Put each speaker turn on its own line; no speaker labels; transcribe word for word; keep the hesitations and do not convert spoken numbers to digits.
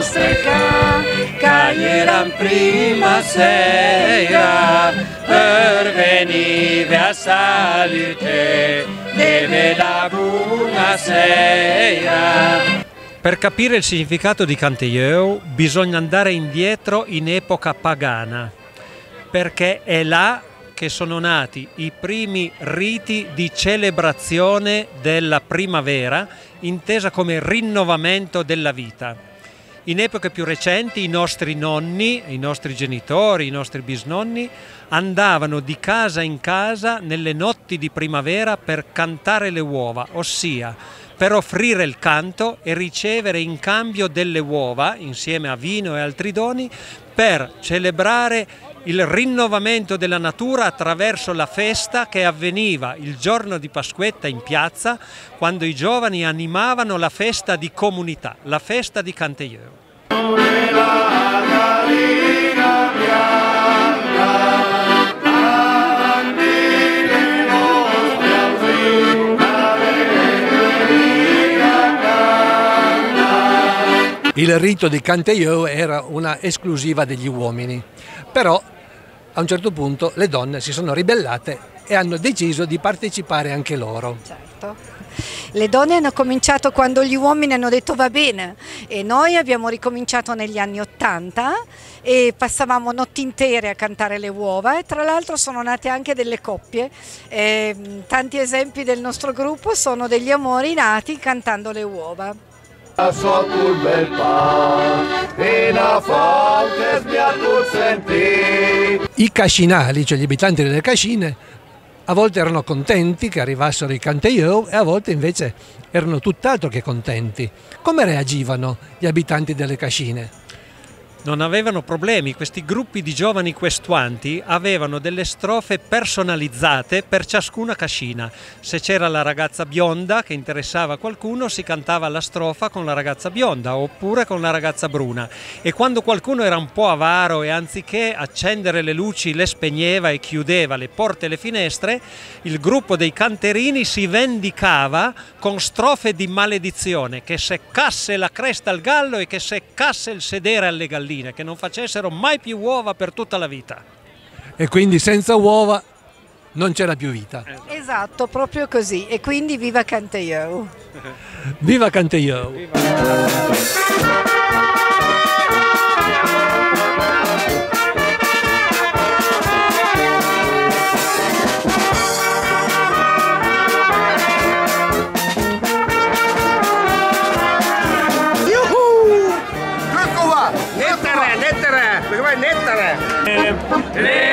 streca, caglieran prima sera, per venire a salute, deve la buona sera.
Per capire il significato di Canteieu bisogna andare indietro in epoca pagana, perché è là che sono nati i primi riti di celebrazione della primavera, intesa come rinnovamento della vita. In epoche più recenti i nostri nonni, i nostri genitori, i nostri bisnonni andavano di casa in casa nelle notti di primavera per cantare le uova, ossia per offrire il canto e ricevere in cambio delle uova, insieme a vino e altri doni, per celebrare il rinnovamento della natura attraverso la festa che avveniva il giorno di Pasquetta in piazza, quando i giovani animavano la festa di comunità, la festa di Canteieu.
Il rito di Canteieu era una esclusiva degli uomini, però a un certo punto le donne si sono ribellate e hanno deciso di partecipare anche loro.
Certo. Le donne hanno cominciato quando gli uomini hanno detto va bene, e noi abbiamo ricominciato negli anni ottanta e passavamo notti intere a cantare le uova, e tra l'altro sono nate anche delle coppie. E tanti esempi del nostro gruppo sono degli amori nati cantando le uova.
I cascinali, cioè gli abitanti delle cascine, a volte erano contenti che arrivassero i Canteieu e a volte invece erano tutt'altro che contenti. Come reagivano gli abitanti delle cascine?
Non avevano problemi, questi gruppi di giovani questuanti avevano delle strofe personalizzate per ciascuna cascina. Se c'era la ragazza bionda che interessava a qualcuno, si cantava la strofa con la ragazza bionda oppure con la ragazza bruna, e quando qualcuno era un po' avaro e anziché accendere le luci le spegneva e chiudeva le porte e le finestre, il gruppo dei canterini si vendicava con strofe di maledizione: che seccasse la cresta al gallo e che seccasse il sedere alle galline, che non facessero mai più uova per tutta la vita.
E quindi senza uova non c'era più vita.
Esatto, proprio così. E quindi viva Canteieu!
Viva Canteieu!
Viva.
Nettere, nettere, perché vai nettere?